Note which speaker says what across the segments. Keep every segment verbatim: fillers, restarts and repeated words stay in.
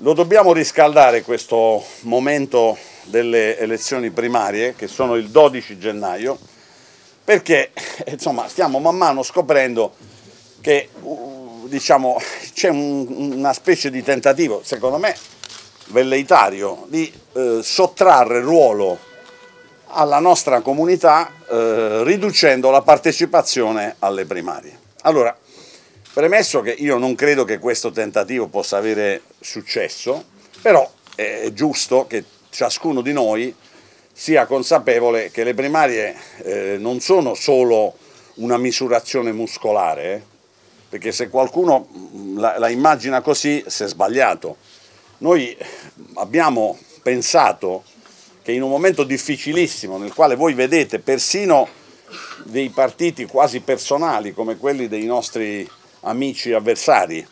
Speaker 1: Lo dobbiamo riscaldare questo momento delle elezioni primarie, che sono il dodici gennaio, perché insomma, stiamo man mano scoprendo che uh, diciamo, c'è un, una specie di tentativo, secondo me velleitario, di eh, sottrarre ruolo alla nostra comunità eh, riducendo la partecipazione alle primarie. Allora, premesso che io non credo che questo tentativo possa avere successo, però è giusto che ciascuno di noi sia consapevole che le primarie eh, non sono solo una misurazione muscolare, eh, perché se qualcuno la, la immagina così si è sbagliato. Noi abbiamo pensato che in un momento difficilissimo, nel quale voi vedete persino dei partiti quasi personali come quelli dei nostri amici avversari,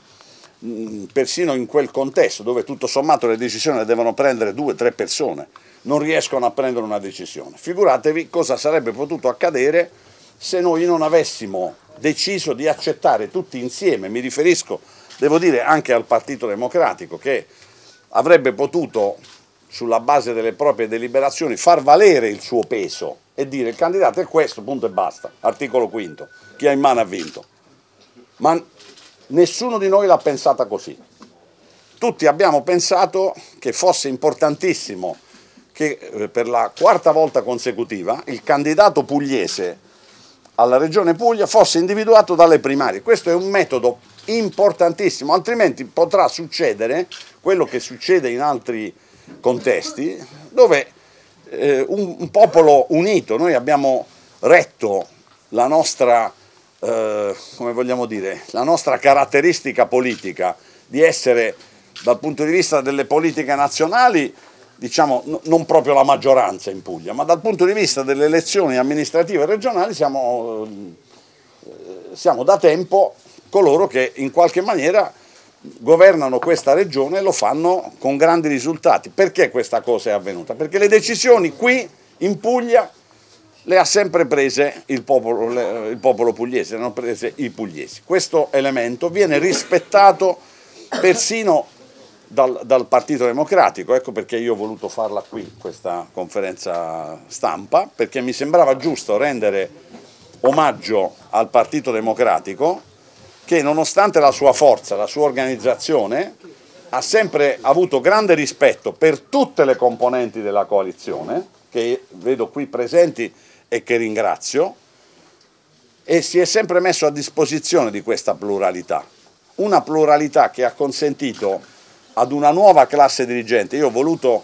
Speaker 1: persino in quel contesto dove tutto sommato le decisioni le devono prendere due o tre persone, non riescono a prendere una decisione. Figuratevi cosa sarebbe potuto accadere se noi non avessimo deciso di accettare tutti insieme, mi riferisco, devo dire, anche al Partito Democratico, che avrebbe potuto, sulla base delle proprie deliberazioni, far valere il suo peso e dire il candidato è questo, punto e basta, articolo quinto, chi ha in mano ha vinto. Ma nessuno di noi l'ha pensata così. Tutti abbiamo pensato che fosse importantissimo che eh, per la quarta volta consecutiva il candidato pugliese alla Regione Puglia fosse individuato dalle primarie. Questo è un metodo importantissimo, altrimenti potrà succedere quello che succede in altri contesti, dove eh, un, un popolo unito, noi abbiamo retto la nostra Eh, come vogliamo dire, la nostra caratteristica politica di essere, dal punto di vista delle politiche nazionali, diciamo n- non proprio la maggioranza in Puglia, ma dal punto di vista delle elezioni amministrative e regionali siamo, eh, siamo da tempo coloro che in qualche maniera governano questa regione e lo fanno con grandi risultati. Perché questa cosa è avvenuta? Perché le decisioni qui in Puglia le ha sempre prese il popolo, il popolo pugliese, le hanno prese i pugliesi. Questo elemento viene rispettato persino dal, dal Partito Democratico, ecco perché io ho voluto farla qui, questa conferenza stampa, perché mi sembrava giusto rendere omaggio al Partito Democratico, che nonostante la sua forza, la sua organizzazione, ha sempre avuto grande rispetto per tutte le componenti della coalizione, che vedo qui presenti e che ringrazio, e si è sempre messo a disposizione di questa pluralità, una pluralità che ha consentito ad una nuova classe dirigente. Io ho voluto,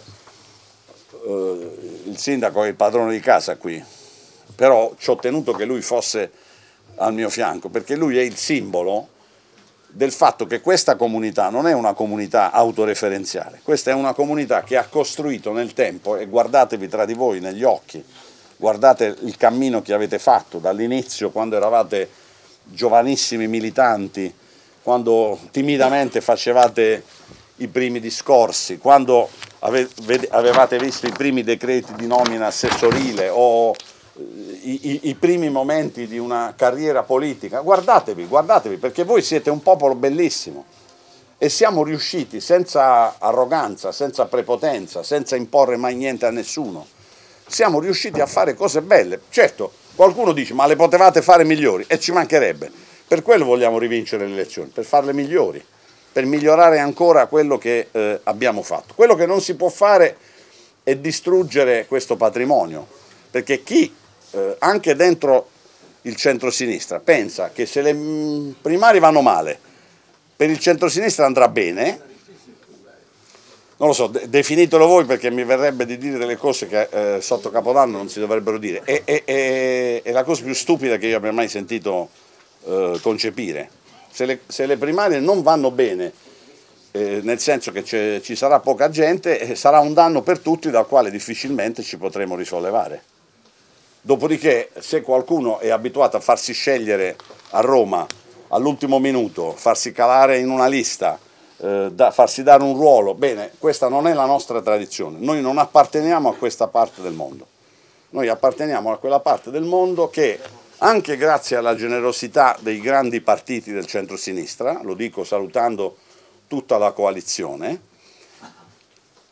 Speaker 1: eh, il sindaco è il padrone di casa qui, però ci ho tenuto che lui fosse al mio fianco, perché lui è il simbolo del fatto che questa comunità non è una comunità autoreferenziale, questa è una comunità che ha costruito nel tempo, e guardatevi tra di voi negli occhi, guardate il cammino che avete fatto dall'inizio, quando eravate giovanissimi militanti, quando timidamente facevate i primi discorsi, quando ave, avevate visto i primi decreti di nomina assessorile o i, i, i primi momenti di una carriera politica. Guardatevi, guardatevi, perché voi siete un popolo bellissimo e siamo riusciti senza arroganza, senza prepotenza, senza imporre mai niente a nessuno. Siamo riusciti a fare cose belle. Certo, qualcuno dice ma le potevate fare migliori, e ci mancherebbe. Per quello vogliamo rivincere le elezioni, per farle migliori, per migliorare ancora quello che eh, abbiamo fatto. Quello che non si può fare è distruggere questo patrimonio, perché chi eh, anche dentro il centrosinistra pensa che se le mh, primarie vanno male, per il centrosinistra andrà bene. Non lo so, de definitelo voi, perché mi verrebbe di dire delle cose che eh, sotto Capodanno non si dovrebbero dire. È, è, è, è la cosa più stupida che io abbia mai sentito eh, concepire. Se le, se le primarie non vanno bene, eh, nel senso che ci sarà poca gente, eh, sarà un danno per tutti dal quale difficilmente ci potremo risollevare. Dopodiché, se qualcuno è abituato a farsi scegliere a Roma all'ultimo minuto, farsi calare in una lista, Eh, da farsi dare un ruolo, bene, questa non è la nostra tradizione. Noi non apparteniamo a questa parte del mondo, noi apparteniamo a quella parte del mondo che, anche grazie alla generosità dei grandi partiti del centro-sinistra, lo dico salutando tutta la coalizione,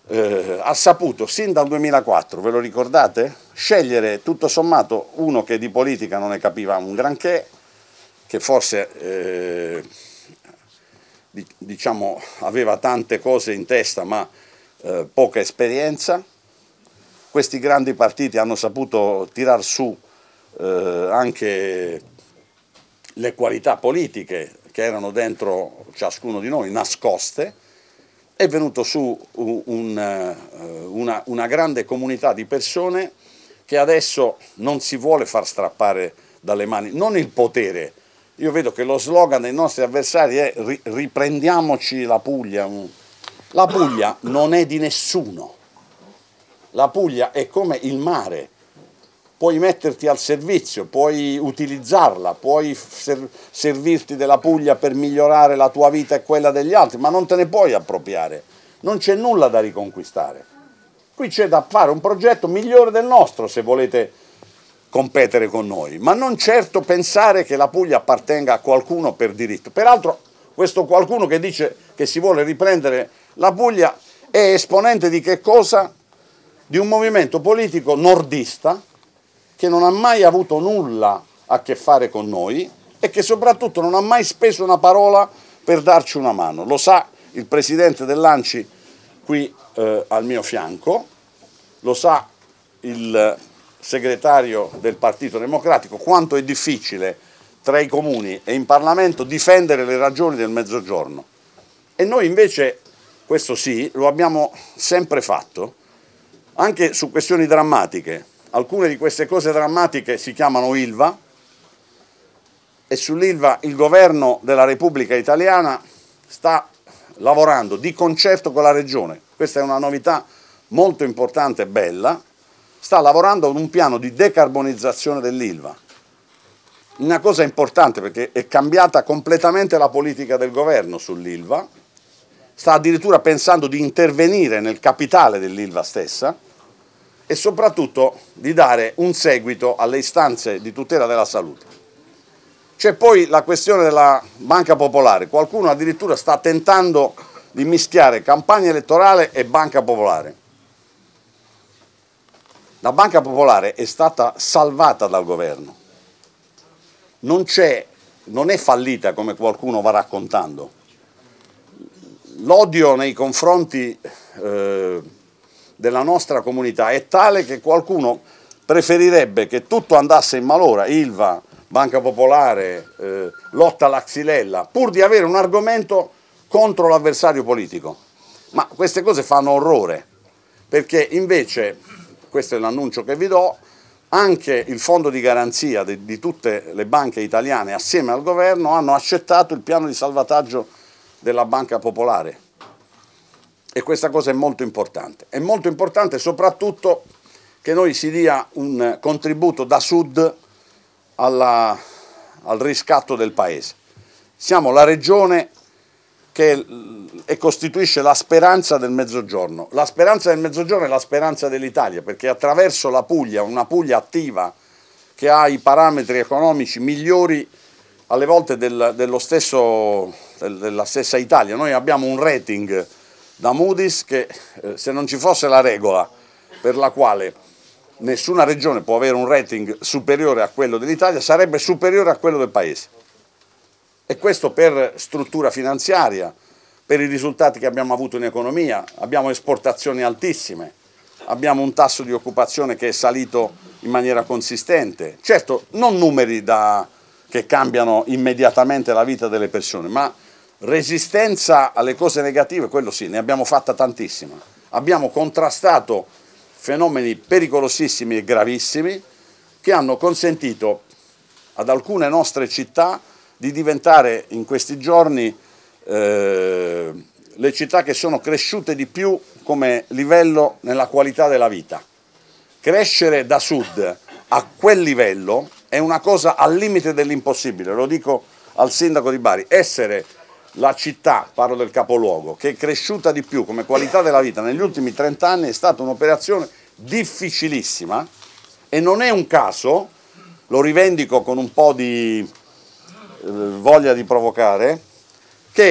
Speaker 1: eh, ha saputo sin dal duemilaquattro, ve lo ricordate? Scegliere tutto sommato uno che di politica non ne capiva un granché, che forse eh, diciamo aveva tante cose in testa ma eh, poca esperienza. Questi grandi partiti hanno saputo tirar su eh, anche le qualità politiche che erano dentro ciascuno di noi, nascoste. È venuto su un, un, una, una grande comunità di persone che adesso non si vuole far strappare dalle mani, non il potere. Io vedo che lo slogan dei nostri avversari è riprendiamoci la Puglia. La Puglia non è di nessuno, la Puglia è come il mare, puoi metterti al servizio, puoi utilizzarla, puoi servirti della Puglia per migliorare la tua vita e quella degli altri, ma non te ne puoi appropriare, non c'è nulla da riconquistare. Qui c'è da fare un progetto migliore del nostro se volete competere con noi, ma non certo pensare che la Puglia appartenga a qualcuno per diritto. Peraltro questo qualcuno che dice che si vuole riprendere la Puglia è esponente di che cosa? Di un movimento politico nordista che non ha mai avuto nulla a che fare con noi e che soprattutto non ha mai speso una parola per darci una mano. Lo sa il presidente dell'Anci qui eh, al mio fianco, lo sa il segretario del Partito Democratico, quanto è difficile tra i comuni e in Parlamento difendere le ragioni del Mezzogiorno. E noi invece, questo sì, lo abbiamo sempre fatto, anche su questioni drammatiche. Alcune di queste cose drammatiche si chiamano Ilva e sull'Ilva il governo della Repubblica Italiana sta lavorando di concerto con la Regione. Questa è una novità molto importante e bella. Sta lavorando ad un piano di decarbonizzazione dell'Ilva. Una cosa importante perché è cambiata completamente la politica del governo sull'Ilva. Sta addirittura pensando di intervenire nel capitale dell'Ilva stessa e soprattutto di dare un seguito alle istanze di tutela della salute. C'è poi la questione della Banca Popolare, qualcuno addirittura sta tentando di mischiare campagna elettorale e Banca Popolare. La Banca Popolare è stata salvata dal governo, non c'è, non è fallita come qualcuno va raccontando. L'odio nei confronti eh, della nostra comunità è tale che qualcuno preferirebbe che tutto andasse in malora, Ilva, Banca Popolare, eh, lotta alla Xylella, pur di avere un argomento contro l'avversario politico. Ma queste cose fanno orrore, perché invece, questo è l'annuncio che vi do, anche il fondo di garanzia di, di tutte le banche italiane assieme al governo hanno accettato il piano di salvataggio della Banca Popolare. E questa cosa è molto importante. È molto importante soprattutto che noi si dia un contributo da sud alla, al riscatto del paese. Siamo la regione che e costituisce la speranza del Mezzogiorno. La speranza del Mezzogiorno è la speranza dell'Italia, perché attraverso la Puglia, una Puglia attiva che ha i parametri economici migliori alle volte del, dello stesso, del, della stessa Italia. Noi abbiamo un rating da Moody's che eh, se non ci fosse la regola per la quale nessuna regione può avere un rating superiore a quello dell'Italia, sarebbe superiore a quello del Paese. E questo per struttura finanziaria, per i risultati che abbiamo avuto in economia, abbiamo esportazioni altissime, abbiamo un tasso di occupazione che è salito in maniera consistente. Certo, non numeri da, che cambiano immediatamente la vita delle persone, ma resistenza alle cose negative, quello sì, ne abbiamo fatta tantissima. Abbiamo contrastato fenomeni pericolosissimi e gravissimi che hanno consentito ad alcune nostre città di diventare in questi giorni eh, le città che sono cresciute di più come livello nella qualità della vita. Crescere da sud a quel livello è una cosa al limite dell'impossibile, lo dico al sindaco di Bari. Essere la città, parlo del capoluogo, che è cresciuta di più come qualità della vita negli ultimi trent'anni è stata un'operazione difficilissima e non è un caso, lo rivendico con un po' di voglia di provocare, che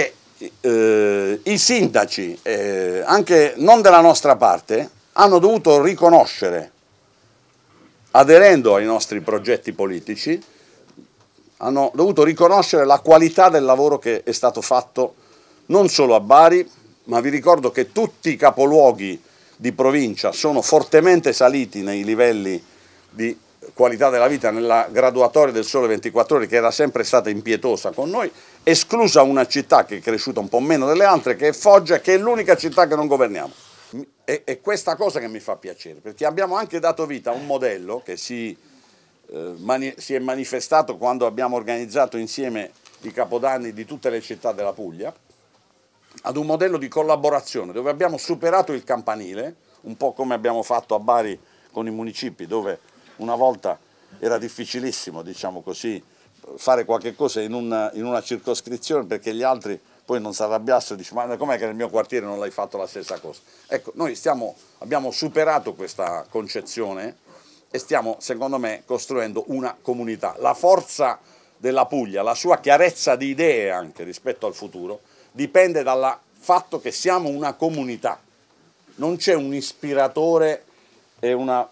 Speaker 1: eh, i sindaci, eh, anche non della nostra parte, hanno dovuto riconoscere, aderendo ai nostri progetti politici, hanno dovuto riconoscere la qualità del lavoro che è stato fatto non solo a Bari, ma vi ricordo che tutti i capoluoghi di provincia sono fortemente saliti nei livelli di qualità della vita nella graduatoria del Sole ventiquattro Ore, che era sempre stata impietosa con noi, esclusa una città che è cresciuta un po' meno delle altre, che è Foggia, che è l'unica città che non governiamo. È, è questa cosa che mi fa piacere, perché abbiamo anche dato vita a un modello che si, eh, mani, si è manifestato quando abbiamo organizzato insieme i capodanni di tutte le città della Puglia, ad un modello di collaborazione dove abbiamo superato il campanile, un po' come abbiamo fatto a Bari con i municipi, dove una volta era difficilissimo, diciamo così, fare qualche cosa in una, in una circoscrizione, perché gli altri poi non si arrabbiassero e dicevano: ma com'è che nel mio quartiere non l'hai fatto la stessa cosa? Ecco, noi stiamo, abbiamo superato questa concezione e stiamo, secondo me, costruendo una comunità. La forza della Puglia, la sua chiarezza di idee anche rispetto al futuro, dipende dal fatto che siamo una comunità. Non c'è un ispiratore e, una,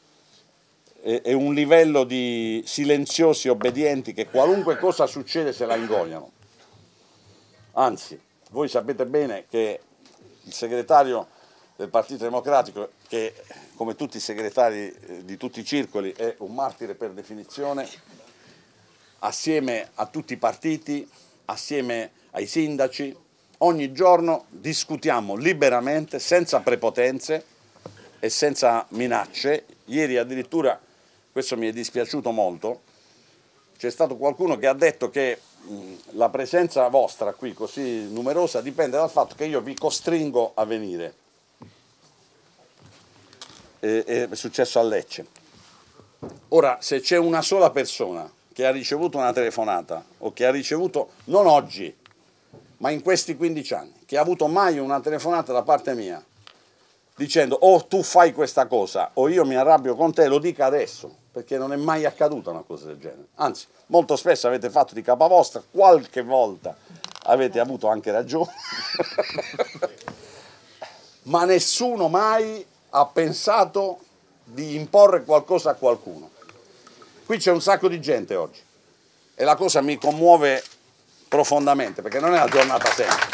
Speaker 1: e, e un livello di silenziosi obbedienti che qualunque cosa succede se la ingoiano. Anzi, voi sapete bene che il segretario del Partito Democratico, che come tutti i segretari di tutti i circoli è un martire per definizione, assieme a tutti i partiti, assieme ai sindaci, ogni giorno discutiamo liberamente, senza prepotenze e senza minacce. Ieri addirittura, questo mi è dispiaciuto molto, c'è stato qualcuno che ha detto che mh, la presenza vostra qui così numerosa dipende dal fatto che io vi costringo a venire. E, è successo a Lecce. Ora, se c'è una sola persona che ha ricevuto una telefonata o che ha ricevuto, non oggi, ma in questi quindici anni, che ha avuto mai una telefonata da parte mia dicendo: oh, tu fai questa cosa o io mi arrabbio con te, lo dica adesso, perché non è mai accaduta una cosa del genere. Anzi, molto spesso avete fatto di capa vostra, qualche volta avete avuto anche ragione, ma nessuno mai ha pensato di imporre qualcosa a qualcuno. Qui c'è un sacco di gente oggi e la cosa mi commuove profondamente, perché non è una giornata semplice.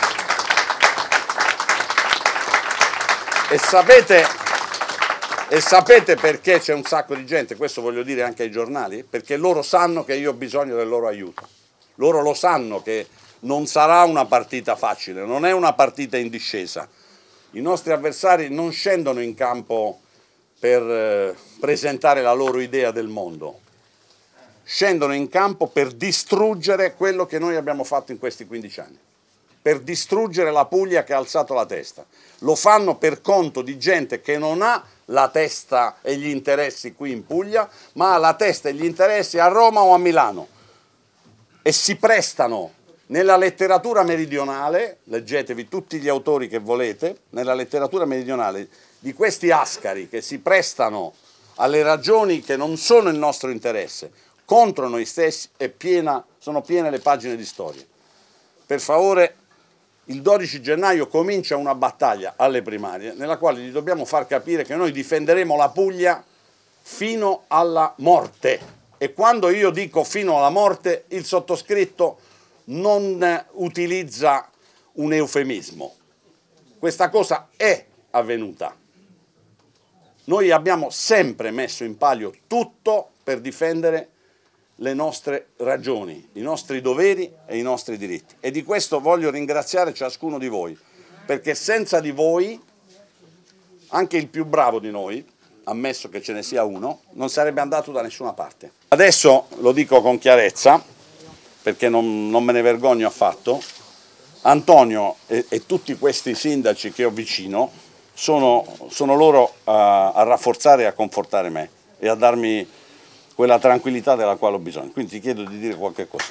Speaker 1: E sapete, e sapete perché c'è un sacco di gente? Questo voglio dire anche ai giornali, perché loro sanno che io ho bisogno del loro aiuto. Loro lo sanno che non sarà una partita facile, non è una partita in discesa. I nostri avversari non scendono in campo per eh, presentare la loro idea del mondo. Scendono in campo per distruggere quello che noi abbiamo fatto in questi quindici anni, per distruggere la Puglia che ha alzato la testa. Lo fanno per conto di gente che non ha la testa e gli interessi qui in Puglia, ma ha la testa e gli interessi a Roma o a Milano. E si prestano nella letteratura meridionale, leggetevi tutti gli autori che volete, nella letteratura meridionale di questi ascari che si prestano alle ragioni che non sono il nostro interesse, contro noi stessi, è piena, sono piene le pagine di storia. Per favore, il dodici gennaio comincia una battaglia alle primarie nella quale gli dobbiamo far capire che noi difenderemo la Puglia fino alla morte. E quando io dico fino alla morte, il sottoscritto non utilizza un eufemismo. Questa cosa è avvenuta. Noi abbiamo sempre messo in palio tutto per difendere le nostre ragioni, i nostri doveri e i nostri diritti. E di questo voglio ringraziare ciascuno di voi, perché senza di voi anche il più bravo di noi, ammesso che ce ne sia uno, non sarebbe andato da nessuna parte. Adesso lo dico con chiarezza, perché non, non me ne vergogno affatto, Antonio e, e tutti questi sindaci che ho vicino sono, sono loro a, a rafforzare e a confortare me e a darmi quella tranquillità della quale ho bisogno. Quindi ti chiedo di dire qualche cosa.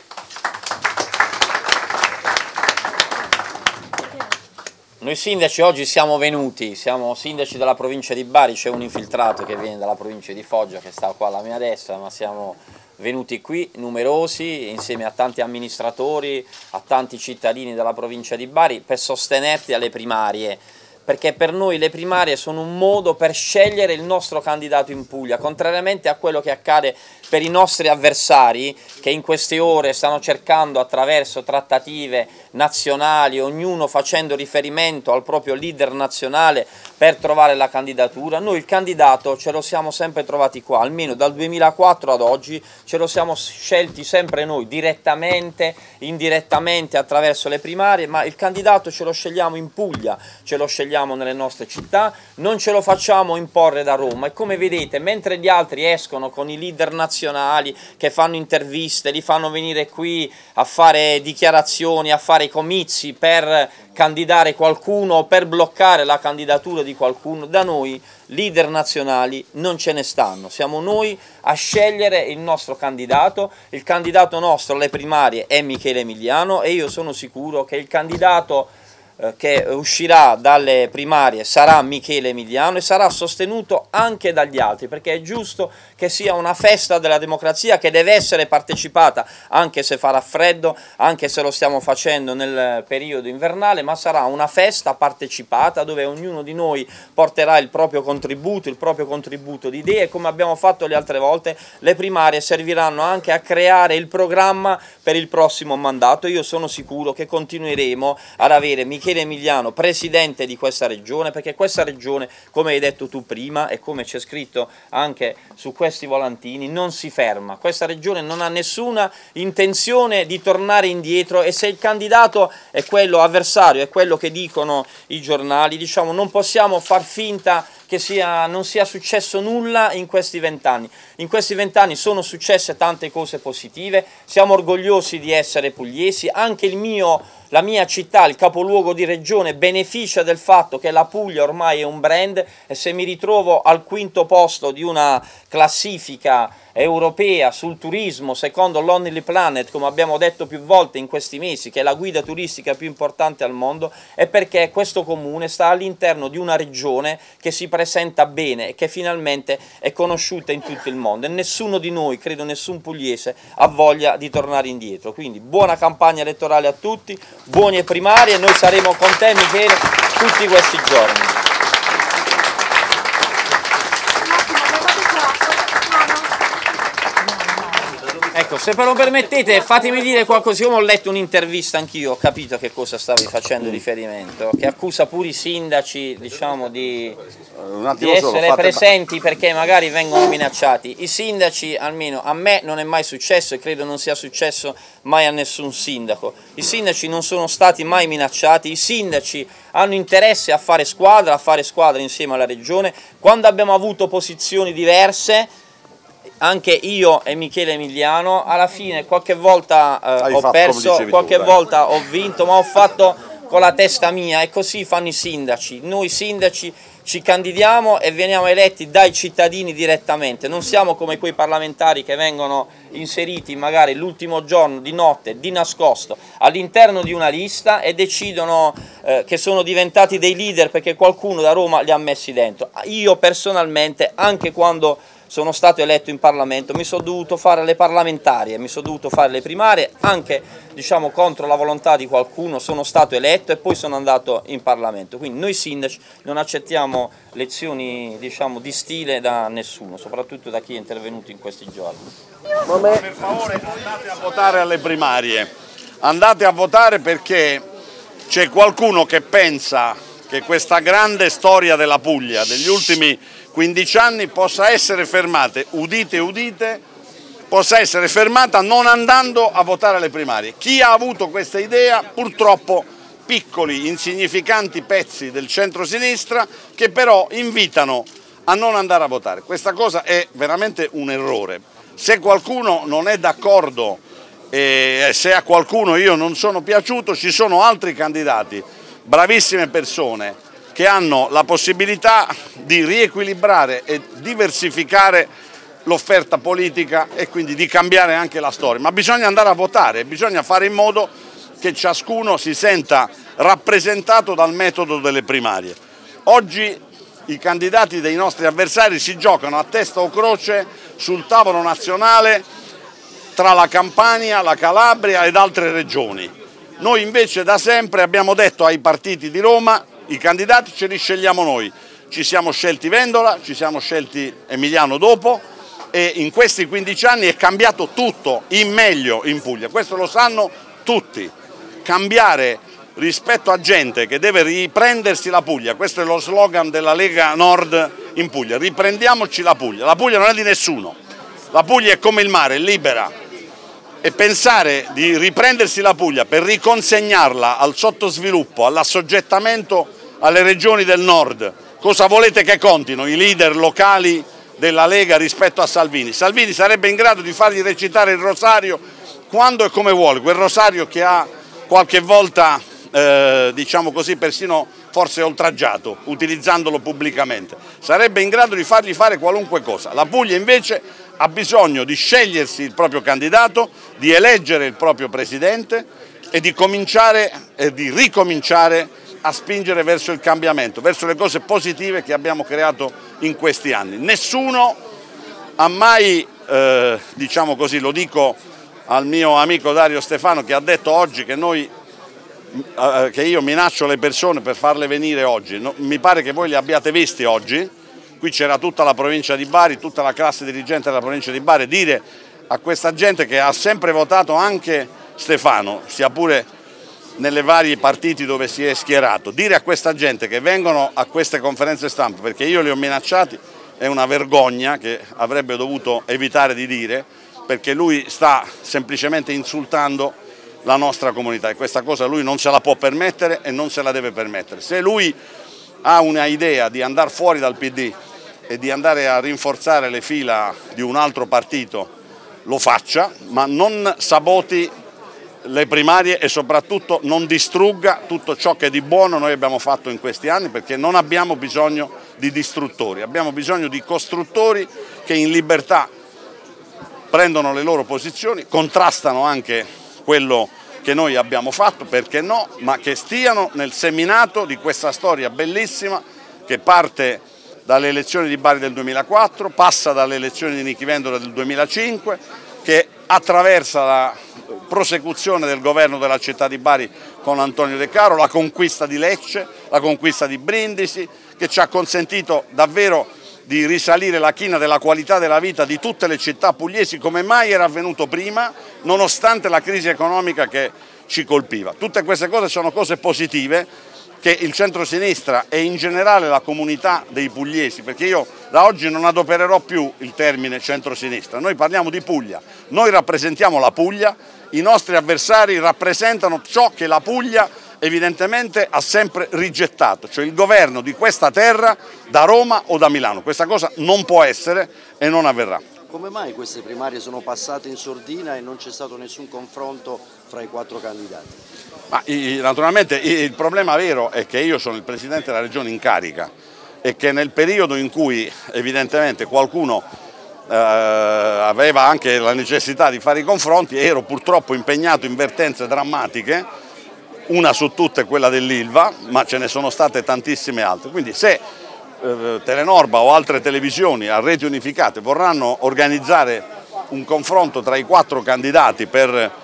Speaker 2: Noi sindaci oggi siamo venuti, siamo sindaci della provincia di Bari, c'è un infiltrato che viene dalla provincia di Foggia che sta qua alla mia destra, ma siamo venuti qui numerosi insieme a tanti amministratori, a tanti cittadini della provincia di Bari per sostenerti alle primarie, perché per noi le primarie sono un modo per scegliere il nostro candidato in Puglia, contrariamente a quello che accade per i nostri avversari che in queste ore stanno cercando attraverso trattative nazionali, ognuno facendo riferimento al proprio leader nazionale per trovare la candidatura. Noi il candidato ce lo siamo sempre trovati qua, almeno dal duemilaquattro ad oggi ce lo siamo scelti sempre noi, direttamente, indirettamente attraverso le primarie, ma il candidato ce lo scegliamo in Puglia, ce lo scegliamo nelle nostre città, non ce lo facciamo imporre da Roma. E come vedete, mentre gli altri escono con i leader nazionali che fanno interviste, li fanno venire qui a fare dichiarazioni, a fare comizi per candidare qualcuno o per bloccare la candidatura di qualcuno, da noi leader nazionali non ce ne stanno, siamo noi a scegliere il nostro candidato. Il candidato nostro alle primarie è Michele Emiliano e io sono sicuro che il candidato che uscirà dalle primarie sarà Michele Emiliano e sarà sostenuto anche dagli altri, perché è giusto che sia una festa della democrazia che deve essere partecipata, anche se farà freddo, anche se lo stiamo facendo nel periodo invernale, ma sarà una festa partecipata dove ognuno di noi porterà il proprio contributo, il proprio contributo di idee. Come abbiamo fatto le altre volte, le primarie serviranno anche a creare il programma per il prossimo mandato. Io sono sicuro che continueremo ad avere Michele Emiliano presidente di questa regione, perché questa regione, come hai detto tu prima e come c'è scritto anche su questi volantini, non si ferma. Questa regione non ha nessuna intenzione di tornare indietro e se il candidato è quello avversario, è quello che dicono i giornali, diciamo, non possiamo far finta che sia, non sia successo nulla in questi vent'anni. In questi vent'anni sono successe tante cose positive, siamo orgogliosi di essere pugliesi, anche il mio, la mia città, il capoluogo di regione, beneficia del fatto che la Puglia ormai è un brand e se mi ritrovo al quinto posto di una classifica europea sul turismo secondo Lonely Planet, come abbiamo detto più volte in questi mesi, che è la guida turistica più importante al mondo, è perché questo comune sta all'interno di una regione che si presenta bene e che finalmente è conosciuta in tutto il mondo e nessuno di noi, credo nessun pugliese, ha voglia di tornare indietro. Quindi buona campagna elettorale a tutti, buone primarie e noi saremo con te Michele tutti questi giorni. Ecco, se però permettete, fatemi dire qualcosa. Io ho letto un'intervista anch'io, ho capito che cosa stavi facendo riferimento, che accusa pure i sindaci, diciamo, di, di essere solo, presenti perché magari vengono minacciati. I sindaci, almeno a me non è mai successo e credo non sia successo mai a nessun sindaco. I sindaci non sono stati mai minacciati, i sindaci hanno interesse a fare squadra, a fare squadra insieme alla regione. Quando abbiamo avuto posizioni diverse, anche io e Michele Emiliano, alla fine qualche volta eh, ho perso, qualche tu, volta ho vinto, ma ho fatto con la testa mia e così fanno i sindaci. Noi sindaci ci candidiamo e veniamo eletti dai cittadini direttamente, non siamo come quei parlamentari che vengono inseriti magari l'ultimo giorno di notte, di nascosto, all'interno di una lista e decidono eh, che sono diventati dei leader perché qualcuno da Roma li ha messi dentro. Io personalmente, anche quando sono stato eletto in Parlamento, mi sono dovuto fare le parlamentarie, mi sono dovuto fare le primarie, anche diciamo contro la volontà di qualcuno sono stato eletto e poi sono andato in Parlamento. Quindi noi sindaci non accettiamo lezioni diciamo di stile da nessuno, soprattutto da chi è intervenuto in questi giorni.
Speaker 1: Per favore andate a votare alle primarie, andate a votare perché c'è qualcuno che pensa che questa grande storia della Puglia degli ultimi quindici anni possa essere fermata, udite udite, possa essere fermata non andando a votare alle primarie. Chi ha avuto questa idea, purtroppo piccoli, insignificanti pezzi del centro-sinistra che però invitano a non andare a votare. Questa cosa è veramente un errore. Se qualcuno non è d'accordo e se a qualcuno io non sono piaciuto, ci sono altri candidati, bravissime persone, che hanno la possibilità di riequilibrare e diversificare l'offerta politica e quindi di cambiare anche la storia. Ma bisogna andare a votare, bisogna fare in modo che ciascuno si senta rappresentato dal metodo delle primarie. Oggi i candidati dei nostri avversari si giocano a testa o croce sul tavolo nazionale tra la Campania, la Calabria ed altre regioni. Noi invece da sempre abbiamo detto ai partiti di Roma, i candidati ce li scegliamo noi. Ci siamo scelti Vendola, ci siamo scelti Emiliano dopo e in questi quindici anni è cambiato tutto in meglio in Puglia, questo lo sanno tutti. Cambiare rispetto a gente che deve riprendersi la Puglia, questo è lo slogan della Lega Nord in Puglia, riprendiamoci la Puglia, la Puglia non è di nessuno, la Puglia è come il mare, è libera e pensare di riprendersi la Puglia per riconsegnarla al sottosviluppo, all'assoggettamento alle regioni del nord, cosa volete che contino i leader locali della Lega rispetto a Salvini? Salvini sarebbe in grado di fargli recitare il rosario quando e come vuole, quel rosario che ha qualche volta, eh, diciamo così, persino forse oltraggiato, utilizzandolo pubblicamente. Sarebbe in grado di fargli fare qualunque cosa. La Puglia invece ha bisogno di scegliersi il proprio candidato, di eleggere il proprio presidente e di cominciare e di ricominciare a spingere verso il cambiamento, verso le cose positive che abbiamo creato in questi anni. Nessuno ha mai, eh, diciamo così, lo dico al mio amico Dario Stefano che ha detto oggi che, noi, eh, che io minaccio le persone per farle venire oggi. No, mi pare che voi li abbiate visti oggi, qui c'era tutta la provincia di Bari, tutta la classe dirigente della provincia di Bari, dire a questa gente che ha sempre votato anche Stefano, sia pure nelle varie partiti dove si è schierato, dire a questa gente che vengono a queste conferenze stampa perché io li ho minacciati è una vergogna che avrebbe dovuto evitare di dire, perché lui sta semplicemente insultando la nostra comunità e questa cosa lui non se la può permettere e non se la deve permettere. Se lui ha una idea di andare fuori dal P D e di andare a rinforzare le fila di un altro partito, lo faccia, ma non saboti le primarie e soprattutto non distrugga tutto ciò che di buono noi abbiamo fatto in questi anni, perché non abbiamo bisogno di distruttori, abbiamo bisogno di costruttori che in libertà prendono le loro posizioni, contrastano anche quello che noi abbiamo fatto, perché no, ma che stiano nel seminato di questa storia bellissima che parte dalle elezioni di Bari del duemilaquattro, passa dalle elezioni di Nichi Vendola del duemilacinque, che attraversa la prosecuzione del governo della città di Bari con Antonio De Caro, la conquista di Lecce, la conquista di Brindisi, che ci ha consentito davvero di risalire la china della qualità della vita di tutte le città pugliesi come mai era avvenuto prima, nonostante la crisi economica che ci colpiva. Tutte queste cose sono cose positive che il centro-sinistra e in generale la comunità dei pugliesi, perché io da oggi non adopererò più il termine centro-sinistra, noi parliamo di Puglia, noi rappresentiamo la Puglia, i nostri avversari rappresentano ciò che la Puglia evidentemente ha sempre rigettato, cioè il governo di questa terra da Roma o da Milano. Questa cosa non può essere e non avverrà.
Speaker 3: Come mai queste primarie sono passate in sordina e non c'è stato nessun confronto fra i quattro candidati?
Speaker 1: Ma, naturalmente il problema vero è che io sono il Presidente della Regione in carica e che nel periodo in cui evidentemente qualcuno eh, aveva anche la necessità di fare i confronti, ero purtroppo impegnato in vertenze drammatiche, una su tutte quella dell'Ilva, ma ce ne sono state tantissime altre, quindi se eh, Telenorba o altre televisioni a reti unificate vorranno organizzare un confronto tra i quattro candidati per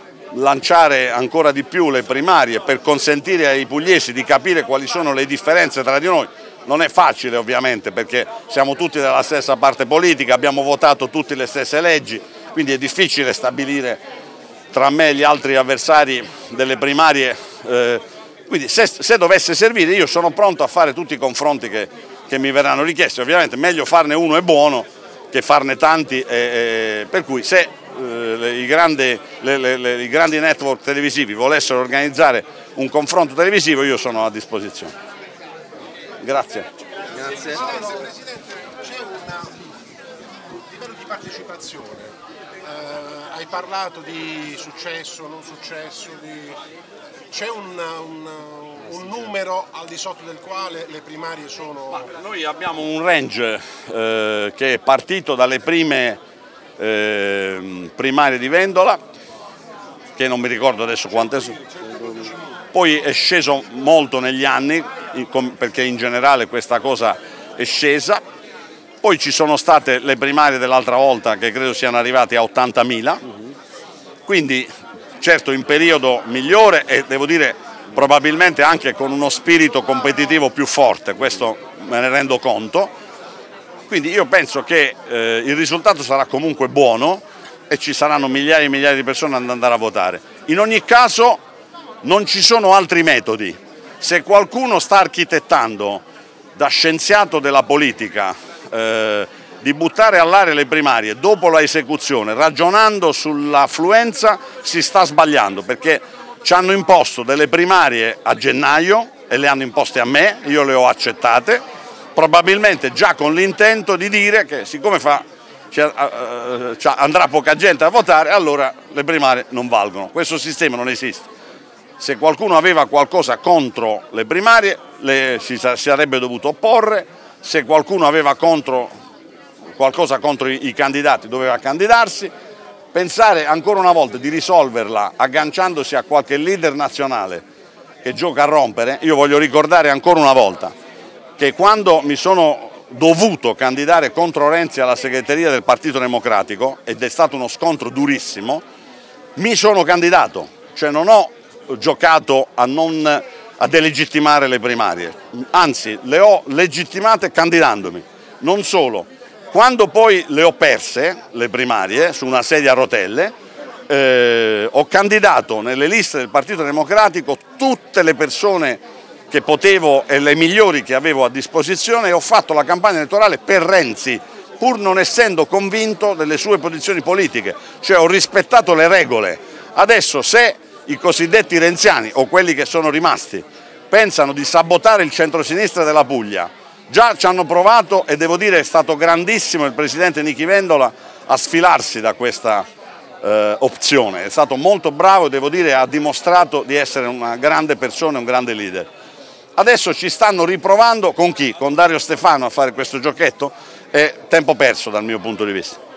Speaker 1: lanciare ancora di più le primarie, per consentire ai pugliesi di capire quali sono le differenze tra di noi, non è facile ovviamente perché siamo tutti della stessa parte politica, abbiamo votato tutte le stesse leggi, quindi è difficile stabilire tra me e gli altri avversari delle primarie, eh, quindi se, se dovesse servire io sono pronto a fare tutti i confronti che, che mi verranno richiesti, ovviamente meglio farne uno è buono che farne tanti, e, e, per cui se eh, le, i, grandi, le, le, le, i grandi network televisivi volessero organizzare un confronto televisivo io sono a disposizione. Grazie.
Speaker 3: Grazie.
Speaker 4: Presidente, c'è un livello di partecipazione. Uh, hai parlato di successo, non successo, di... c'è un, un, un numero al di sotto del quale le primarie sono...
Speaker 1: Ma noi abbiamo un range eh, che è partito dalle prime eh, primarie di Vendola, che non mi ricordo adesso quante sono, poi è sceso molto negli anni, perché in generale questa cosa è scesa. Poi ci sono state le primarie dell'altra volta che credo siano arrivate a ottantamila, quindi certo in periodo migliore e devo dire probabilmente anche con uno spirito competitivo più forte, questo me ne rendo conto, quindi io penso che eh, il risultato sarà comunque buono e ci saranno migliaia e migliaia di persone ad andare a votare. In ogni caso non ci sono altri metodi, se qualcuno sta architettando da scienziato della politica eh, di buttare all'aria le primarie dopo la esecuzione ragionando sull'affluenza si sta sbagliando, perché ci hanno imposto delle primarie a gennaio e le hanno imposte a me, io le ho accettate, probabilmente già con l'intento di dire che siccome fa, andrà poca gente a votare allora le primarie non valgono. Questo sistema non esiste. Se qualcuno aveva qualcosa contro le primarie le, si, si sarebbe dovuto opporre, se qualcuno aveva contro, qualcosa contro i, i candidati doveva candidarsi. Pensare ancora una volta di risolverla agganciandosi a qualche leader nazionale che gioca a rompere, io voglio ricordare ancora una volta che quando mi sono dovuto candidare contro Renzi alla segreteria del Partito Democratico, ed è stato uno scontro durissimo, mi sono candidato, cioè non ho giocato a, non, a delegittimare le primarie, anzi le ho legittimate candidandomi, non solo. Quando poi le ho perse, le primarie, su una sedia a rotelle, eh, ho candidato nelle liste del Partito Democratico tutte le persone che potevo e le migliori che avevo a disposizione e ho fatto la campagna elettorale per Renzi, pur non essendo convinto delle sue posizioni politiche, cioè ho rispettato le regole. Adesso se i cosiddetti renziani o quelli che sono rimasti pensano di sabotare il centrosinistra della Puglia, già ci hanno provato e devo dire è stato grandissimo il presidente Nichi Vendola a sfilarsi da questa eh, opzione, è stato molto bravo e devo dire ha dimostrato di essere una grande persona e un grande leader. Adesso ci stanno riprovando con chi? Con Dario Stefano a fare questo giochetto? È tempo perso dal mio punto di vista.